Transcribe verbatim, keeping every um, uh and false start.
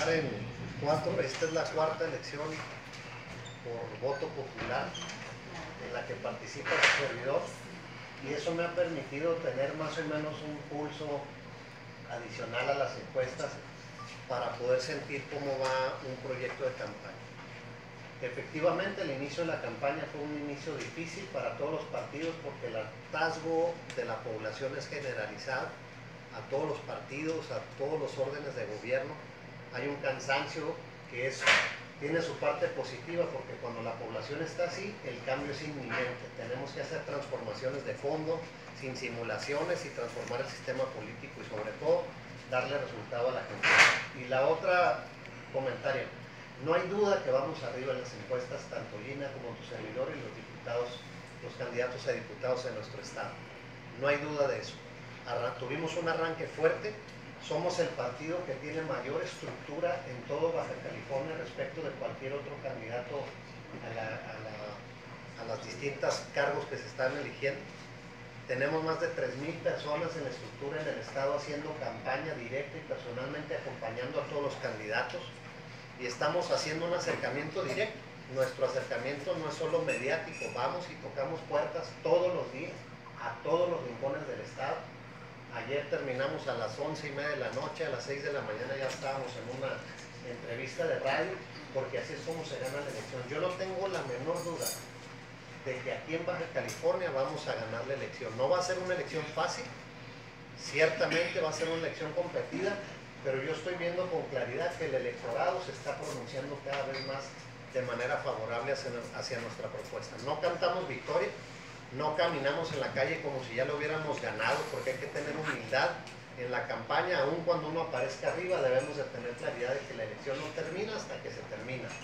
participar en cuatro, esta es la cuarta elección por voto popular en la que participa el servidor, y eso me ha permitido tener más o menos un pulso adicional a las encuestas para poder sentir cómo va un proyecto de campaña. Efectivamente, el inicio de la campaña fue un inicio difícil para todos los partidos porque el hartazgo de la población es generalizado a todos los partidos, a todos los órdenes de gobierno. Hay un cansancio que es, tiene su parte positiva porque cuando la población está así, el cambio es inminente. Tenemos que hacer transformaciones de fondo, sin simulaciones, y transformar el sistema político y sobre todo darle resultado a la gente. Y la otra comentario, no hay duda que vamos arriba en las encuestas, tanto Gina como tu servidor y los diputados, los candidatos a diputados en nuestro estado. No hay duda de eso. Arran- tuvimos un arranque fuerte, somos el partido que tiene mayor estructura en todo Baja California respecto de cualquier otro candidato a, la, a, la, a las distintas cargos que se están eligiendo. Tenemos más de tres mil personas en la estructura en el estado haciendo campaña directa y personalmente acompañando a todos los candidatos. Y estamos haciendo un acercamiento directo. Nuestro acercamiento no es solo mediático, vamos y tocamos puertas todos los días, a todos los rincones del estado. Ayer terminamos a las once y media de la noche, a las seis de la mañana ya estábamos en una entrevista de radio, porque así es como se gana la elección. Yo no tengo la menor duda de que aquí en Baja California vamos a ganar la elección. No va a ser una elección fácil, ciertamente va a ser una elección competida, pero yo estoy viendo con claridad que el electorado se está pronunciando cada vez más de manera favorable hacia, hacia nuestra propuesta. No cantamos victoria, no caminamos en la calle como si ya lo hubiéramos ganado, porque hay que tener humildad en la campaña. Aun cuando uno aparezca arriba, debemos de tener claridad de que la elección no termina hasta que se termina.